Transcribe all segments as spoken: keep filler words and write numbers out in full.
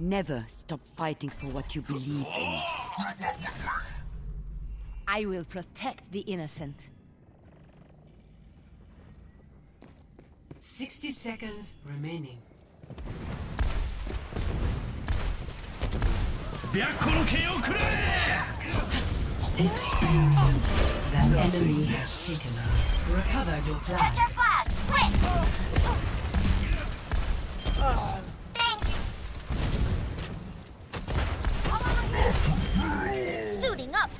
Never stop fighting for what you believe in. I will protect the innocent. Sixty seconds remaining. Experience The enemy has nothingness. taken her. Recover your flag. Your flag, quick! Thanks. Suiting up.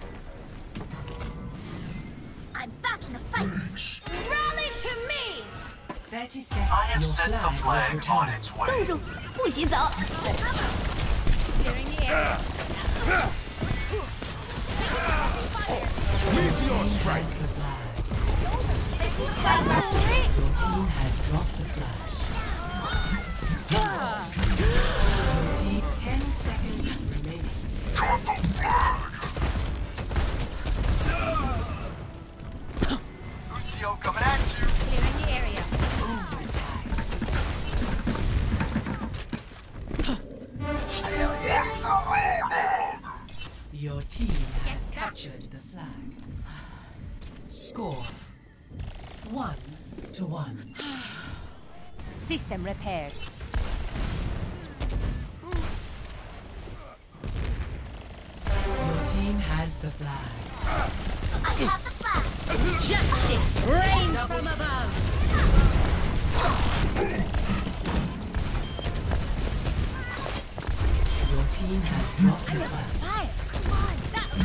I'm back in the fight. Rally to me. Thirty seconds. I have Your sent the flag is flag on returned. its way. 冻住，不许走。 Clearing the air. Meteor strike. Has the flag. Your team has dropped the flash. Your team ten seconds remaining. Lucio coming at you. Clearing the area. Your team has captured the flag. Score one to one. System repaired. Your team has the flag. I have the flag. Justice reigns from above. Your team has dropped the flag. Fire. Come on.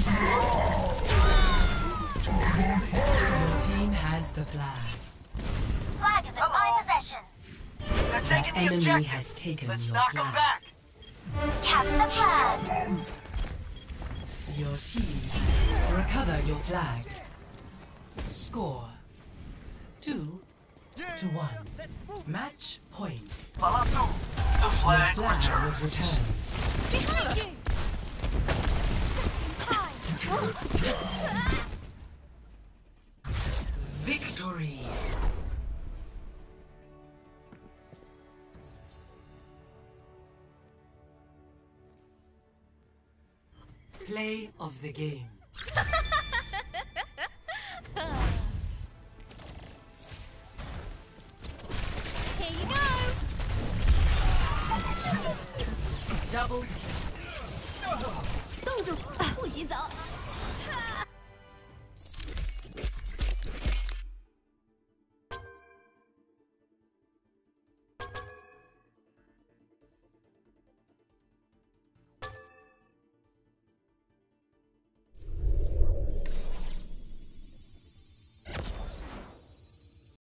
That Your team has the flag. Flag is in my possession. They're The taking the enemy objective. has taken Let's your knock them flag. back. Capture the flag. Your team recover your flag. Score two to one. Match point. Palatu. The Your flag flag returns. was returned. behind you. Victory. Play of the game. Here you go. Double